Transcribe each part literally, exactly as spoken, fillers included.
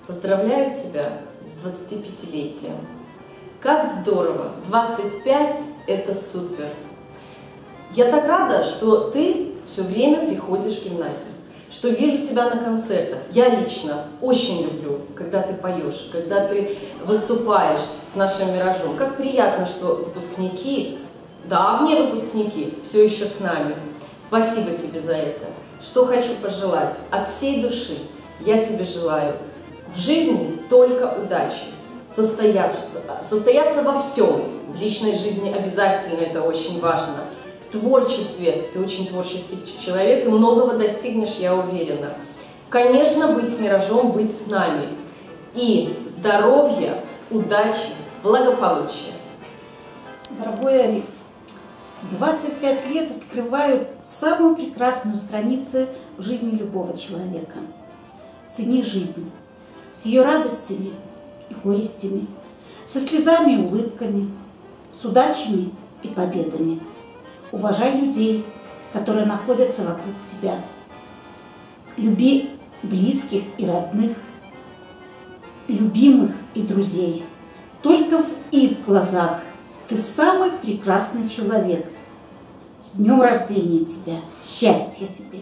Поздравляю тебя с двадцатипятилетием. Как здорово! двадцать пять – это супер! Я так рада, что ты все время приходишь в гимназию, что вижу тебя на концертах. Я лично очень люблю, когда ты поешь, когда ты выступаешь с нашим «Миражом». Как приятно, что выпускники, давние выпускники, все еще с нами. Спасибо тебе за это. Что хочу пожелать от всей души. Я тебе желаю в жизни только удачи, состояться, состояться во всем. В личной жизни обязательно, это очень важно. В творчестве, ты очень творческий человек и многого достигнешь, я уверена. Конечно, быть с «Миражом», быть с нами. И здоровья, удачи, благополучия. Дорогой Ариф, двадцать пять лет открывают самую прекрасную страницу в жизни любого человека. Цени жизнь с ее радостями и горестями, со слезами и улыбками, с удачами и победами. Уважай людей, которые находятся вокруг тебя. Люби близких и родных, любимых и друзей. Только в их глазах ты самый прекрасный человек. С днем рождения тебя! Счастья тебе!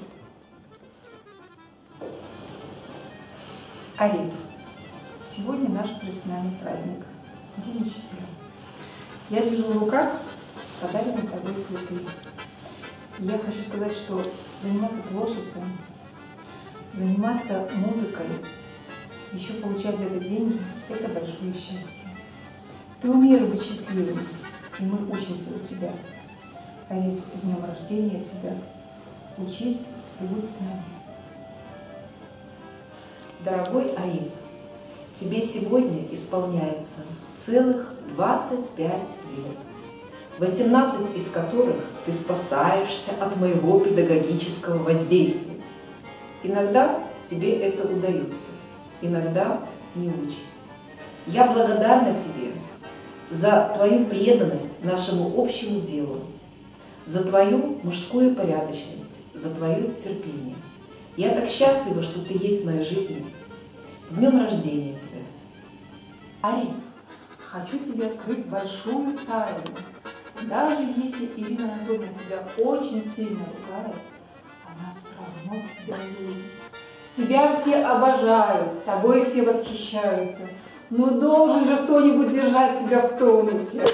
Ариф, сегодня наш профессиональный праздник, День учителя. Я держу в руках подаренные тобой цветы. И я хочу сказать, что заниматься творчеством, заниматься музыкой, еще получать за это деньги – это большое счастье. Ты умеешь быть счастливым, и мы учимся у тебя. Ариф, с днем рождения тебя! Учись и будь с нами. Дорогой Ариф, тебе сегодня исполняется целых двадцать пять лет, восемнадцать из которых ты спасаешься от моего педагогического воздействия. Иногда тебе это удается, иногда не очень. Я благодарна тебе за твою преданность нашему общему делу, за твою мужскую порядочность, за твое терпение. Я так счастлива, что ты есть в моей жизни. С днем рождения тебя! Ариф, хочу тебе открыть большую тайну. Даже если Ирина Анатольевна тебя очень сильно ругает, она все равно тебя любит. Тебя все обожают, тобой все восхищаются. Но должен же кто-нибудь держать тебя в тонусе.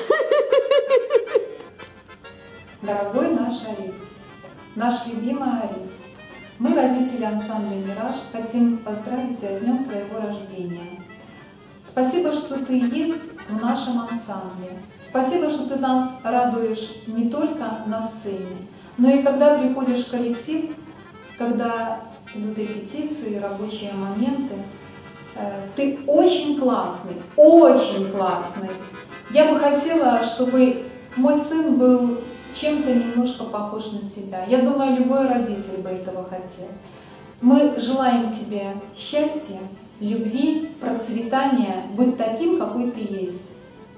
Дорогой наш Ариф, наш любимый Ариф, мы, родители ансамбля «Мираж», хотим поздравить тебя с днем твоего рождения. Спасибо, что ты есть в нашем ансамбле. Спасибо, что ты нас радуешь не только на сцене, но и когда приходишь в коллектив, когда идут репетиции, рабочие моменты. Ты очень классный, очень классный. Я бы хотела, чтобы мой сын был чем-то немножко похож на тебя. Я думаю, любой родитель бы этого хотел. Мы желаем тебе счастья, любви, процветания, быть таким, какой ты есть.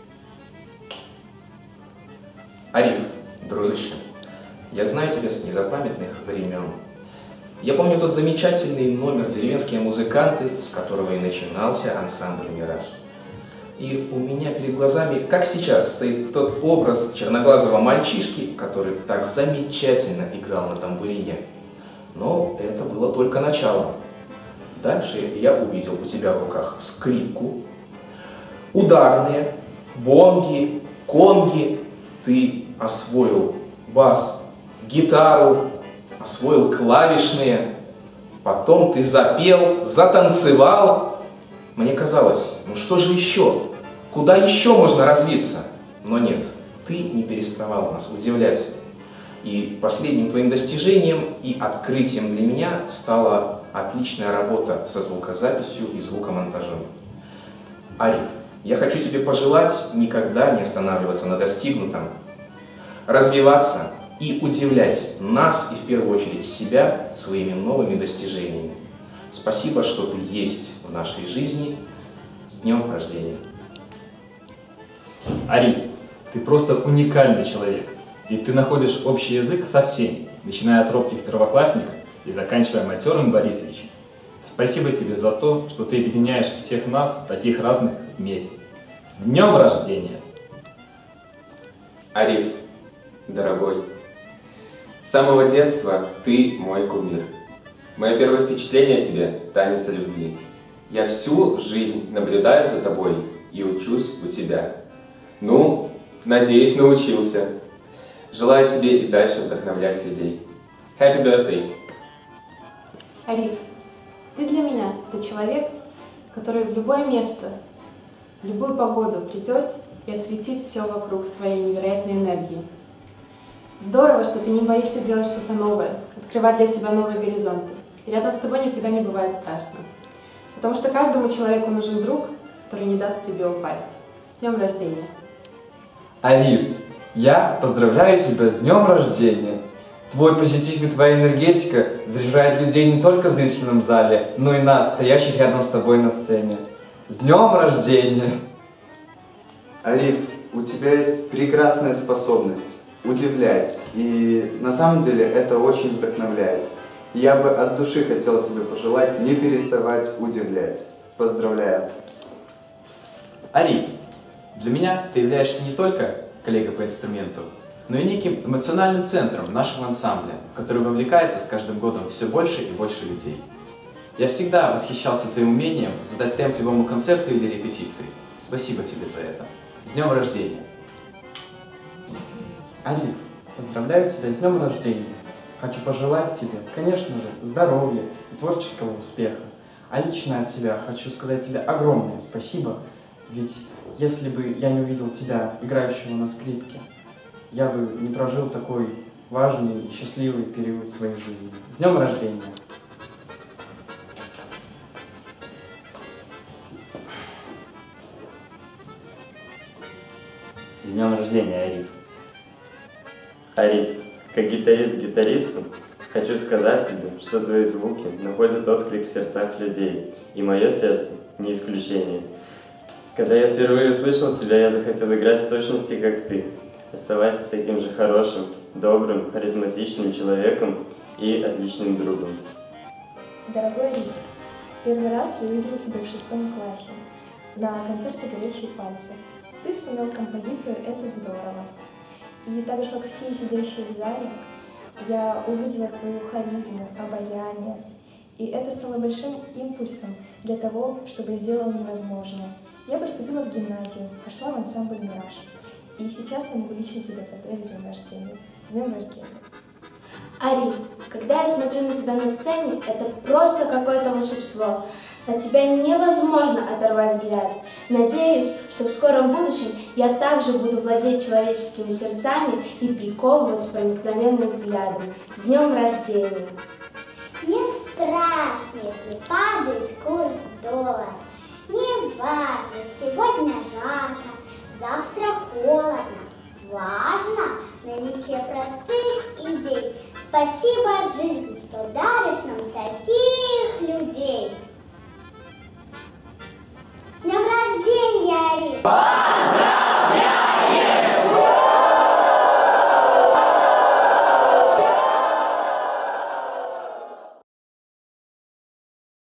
Ариф, дружище, я знаю тебя с незапамятных времен. Я помню тот замечательный номер «Деревенские музыканты», с которого и начинался ансамбль «Мираж». И у меня перед глазами, как сейчас, стоит тот образ черноглазого мальчишки, который так замечательно играл на тамбурине. Но это было только начало. Дальше я увидел у тебя в руках скрипку, ударные, бонги, конги. Ты освоил бас, гитару, освоил клавишные. Потом ты запел, затанцевал. Мне казалось, ну что же еще? Куда еще можно развиться? Но нет, ты не переставал нас удивлять. И последним твоим достижением и открытием для меня стала отличная работа со звукозаписью и звукомонтажом. Ариф, я хочу тебе пожелать никогда не останавливаться на достигнутом, развиваться и удивлять нас и в первую очередь себя своими новыми достижениями. Спасибо, что ты есть в нашей жизни. С днем рождения! Ариф, ты просто уникальный человек, и ты находишь общий язык со всеми, начиная от робких первоклассников и заканчивая матерым Борисовичем. Спасибо тебе за то, что ты объединяешь всех нас, таких разных, вместе. С днем рождения! Ариф, дорогой, с самого детства ты мой кумир. Мое первое впечатление о тебе – танец любви. Я всю жизнь наблюдаю за тобой и учусь у тебя. Ну, надеюсь, научился. Желаю тебе и дальше вдохновлять людей. Happy birthday! Ариф, ты для меня, ты человек, который в любое место, в любую погоду придет и осветит все вокруг своей невероятной энергией. Здорово, что ты не боишься делать что-то новое, открывать для себя новые горизонты. И рядом с тобой никогда не бывает страшно. Потому что каждому человеку нужен друг, который не даст тебе упасть. С днем рождения! Ариф, я поздравляю тебя с днем рождения! Твой позитив и твоя энергетика заряжает людей не только в зрительном зале, но и нас, стоящих рядом с тобой на сцене. С днем рождения! Ариф, у тебя есть прекрасная способность удивлять, и на самом деле это очень вдохновляет. Я бы от души хотел тебе пожелать не переставать удивлять. Поздравляю! Ариф, для меня ты являешься не только коллегой по инструменту, но и неким эмоциональным центром нашего ансамбля, в который вовлекается с каждым годом все больше и больше людей. Я всегда восхищался твоим умением задать темп любому концерту или репетиции. Спасибо тебе за это. С днем рождения! Ариф, поздравляю тебя с днем рождения! Хочу пожелать тебе, конечно же, здоровья и творческого успеха. А лично от себя хочу сказать тебе огромное спасибо, ведь если бы я не увидел тебя, играющего на скрипке, я бы не прожил такой важный и счастливый период своей жизни. С днем рождения! С днем рождения, Ариф! Ариф, как гитарист гитаристу, хочу сказать тебе, что твои звуки находят отклик в сердцах людей, и мое сердце не исключение. Когда я впервые услышал тебя, я захотел играть в точности, как ты. Оставайся таким же хорошим, добрым, харизматичным человеком и отличным другом. Дорогой Ариф, первый раз я видела тебя в шестом классе на концерте «Горячие пальцы». Ты исполнял композицию «Это здорово». И так же, как все сидящие в зале, я увидела твою харизму, обаяние. И это стало большим импульсом для того, чтобы я сделала невозможное. Я поступила в гимназию, пошла в ансамбль «Мираж». И сейчас я могу лично тебя поздравить с днем рождения. С днем рождения! Ариф, когда я смотрю на тебя на сцене, это просто какое-то волшебство. От тебя невозможно оторвать взгляд. Надеюсь, что в скором будущем я также буду владеть человеческими сердцами и приковывать проникновенным взглядом. С днем рождения! Не страшно, если падает курс